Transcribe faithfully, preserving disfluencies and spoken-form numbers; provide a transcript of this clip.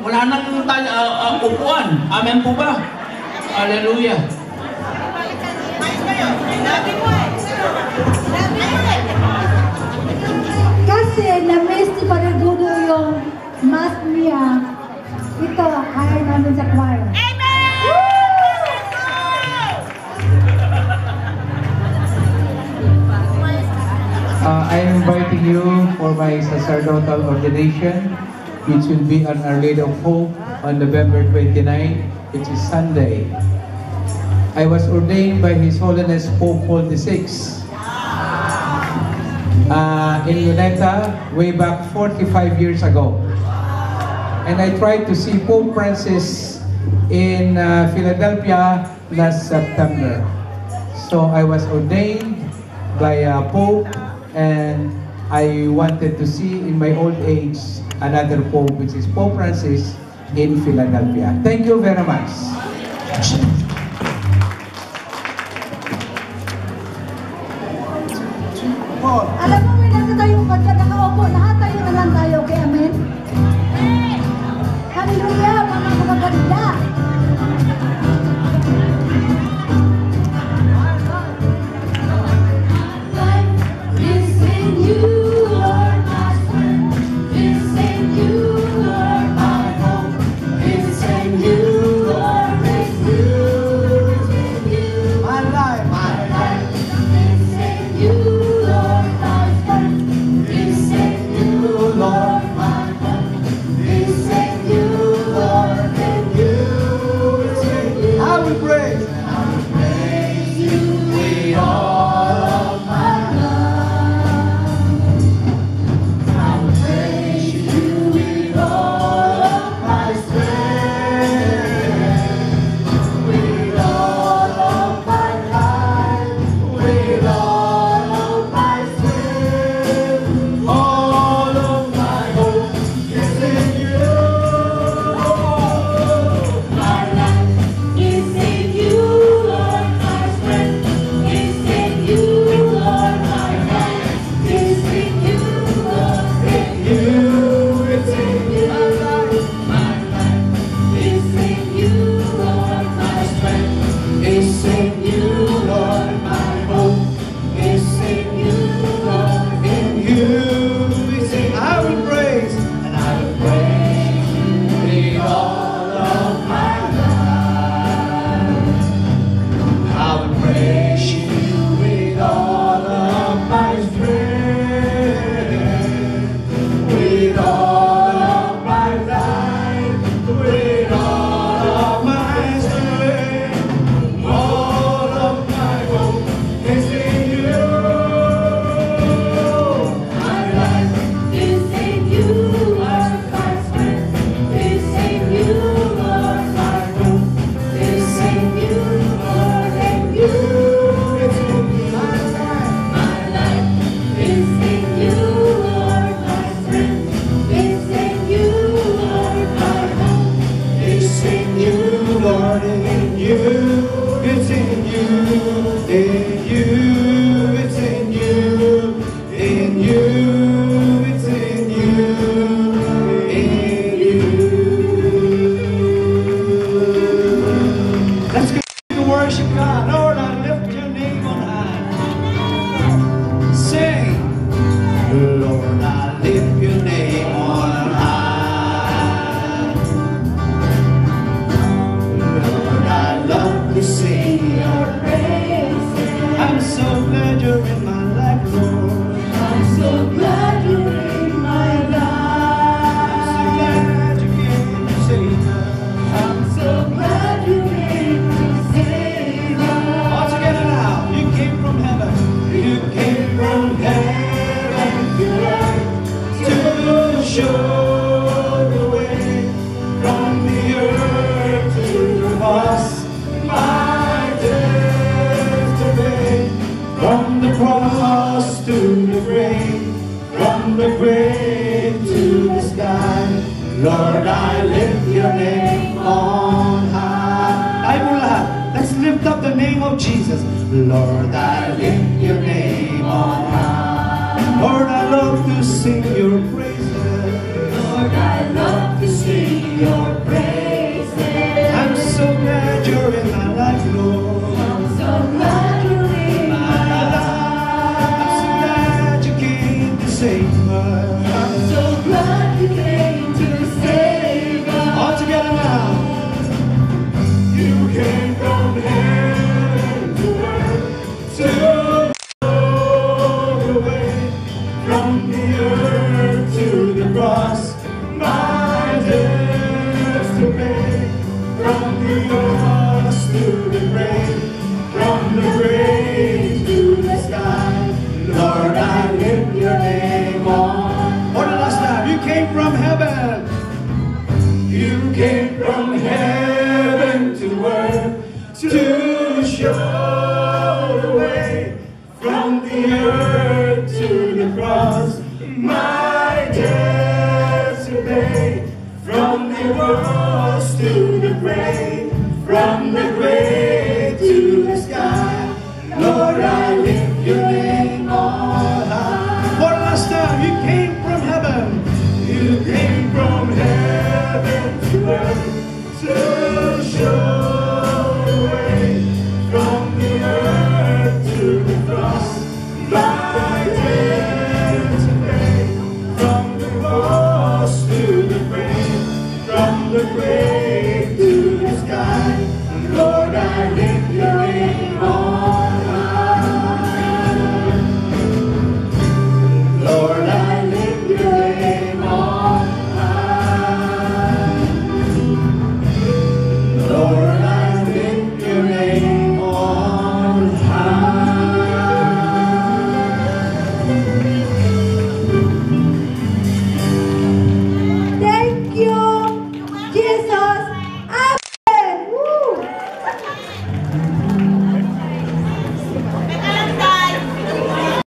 Wala nang uh, uh, upuan. Amen po ba? Hallelujah. Kasi na-miss ni Paragudo yung mask niya. Ito, kaya namin sa choir. Uh, I'm inviting you for my sacerdotal ordination, which will be on Our Lady of Hope on November twenty-ninth, which is Sunday. I was ordained by His Holiness Pope Paul the sixth uh, in Luneta way back forty-five years ago. And I tried to see Pope Francis in uh, Philadelphia last September. So I was ordained by uh, Pope, and I wanted to see in my old age another Pope, which is Pope Francis in Philadelphia. Thank you very much. Alam mo, may nasa tayong pagka nakaupo, lahat tayo na lang tayo, okay, amen? Hallelujah, mga magaganda! Lord, I love to sing your praises. Lord, I love to sing your to show the way from the earth to the cross. My debts to pay, from the cross to the grave, from the grave to the sky. Lord, I lift your name on high. One last time, you came from heaven. You came from heaven to earth to show the way from the earth to the cross. My debt to pay, from the cross to the grave, from the grave to the sky. Lord, I lift your name on high. Lord, I lift your name on high. Lord, I lift your name on high. Thank you, Jesus.